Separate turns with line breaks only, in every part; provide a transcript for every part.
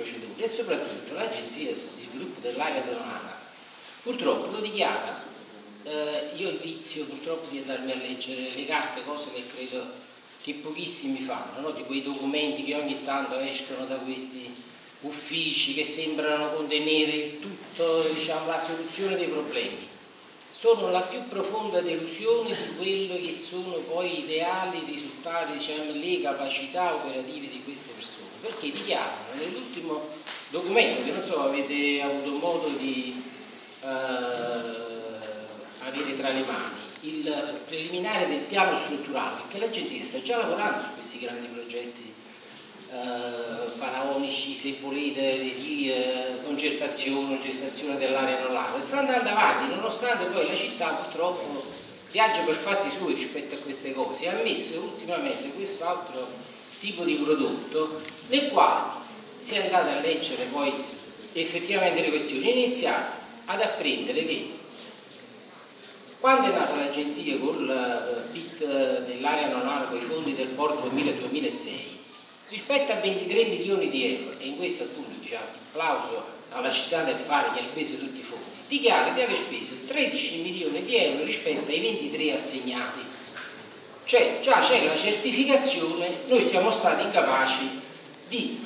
procedure e soprattutto l'Agenzia di Sviluppo dell'Area Tonana purtroppo lo dichiara. Io ho il vizio purtroppo di andarmi a leggere le carte, cose che credo che pochissimi fanno, no? Di quei documenti che ogni tanto escono da questi uffici che sembrano contenere il tutto, diciamo, la soluzione dei problemi. Sono la più profonda delusione di quello che sono poi i ideali risultati, diciamo, le capacità operative di queste persone, perché dichiarano nell'ultimo documento, che non so avete avuto modo di avere tra le mani, il preliminare del piano strutturale, perché l'agenzia sta già lavorando su questi grandi progetti faraonici, se volete, di concertazione, gestazione dell'area anulare, sta andando avanti, nonostante poi la città purtroppo viaggia per fatti suoi rispetto a queste cose. Ha messo ultimamente quest'altro tipo di prodotto, nel quale si è andato a leggere poi effettivamente le questioni, è iniziato ad apprendere che quando è nata l'agenzia con il PIT dell'area anulare con i fondi del Porto 2000-2006, rispetto a 23 milioni di euro, e in questo appunto diciamo applauso alla città del fare che ha speso tutti i fondi, dichiara di aver speso 13 milioni di euro rispetto ai 23 assegnati. Cioè già c'è la certificazione, noi siamo stati incapaci di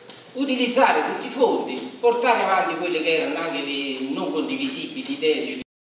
utilizzare tutti i fondi, portare avanti quelle che erano anche le non condivisibili idee